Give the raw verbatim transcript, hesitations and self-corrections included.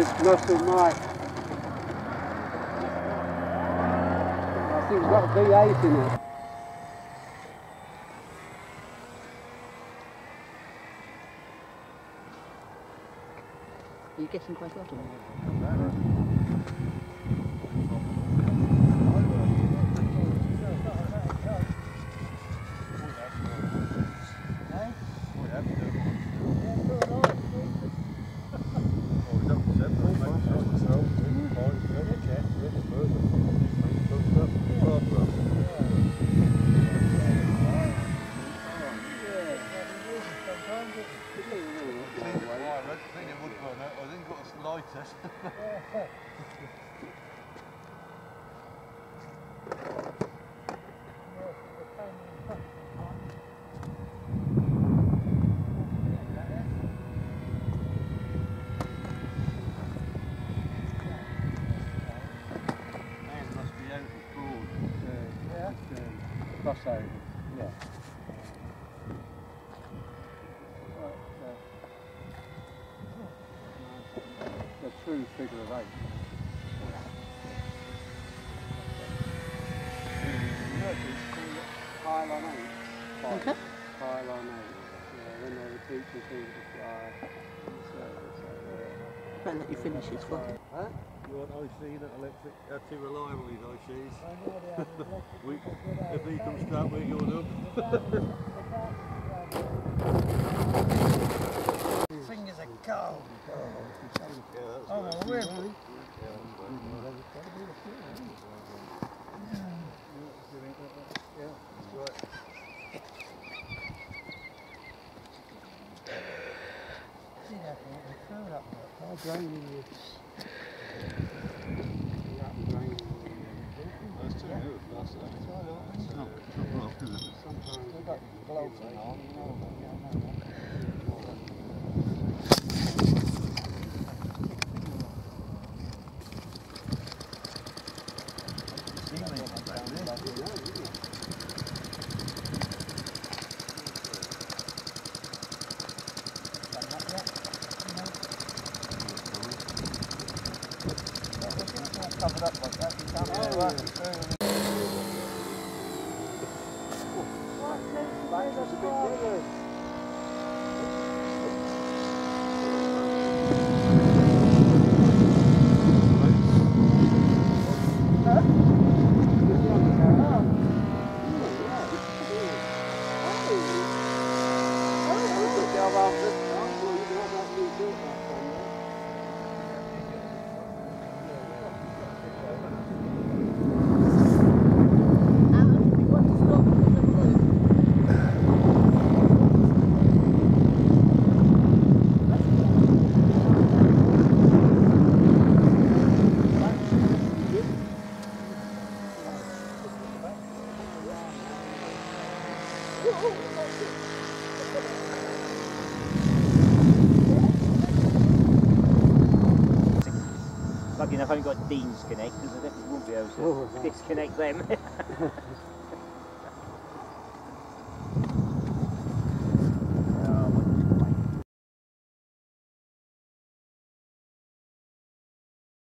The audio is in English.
this muscle mic. I think it's got a V eight in it. Are you getting quite a lot of them? Crossover, yeah. Right, uh, the true figure of eight. Pile on eight. Pile, Okay. pile on eight. Yeah, when they were teaching people to fly. So, so, yeah. Better let you finish his one. Huh? You want I C, not electric? They're too reliable, these I Cs. we, if he comes crap, we're going up. Fingers are cold. Yeah, Oh, my word. How draining you. That's too good. That's not rough, is it? Sometimes We've got gloves on, you know. Covered up like that, you can't oh, work yeah. it through. That's a bit bigger. Lucky enough I haven't got Dean's connectors, I definitely won't be able to Oh, disconnect them.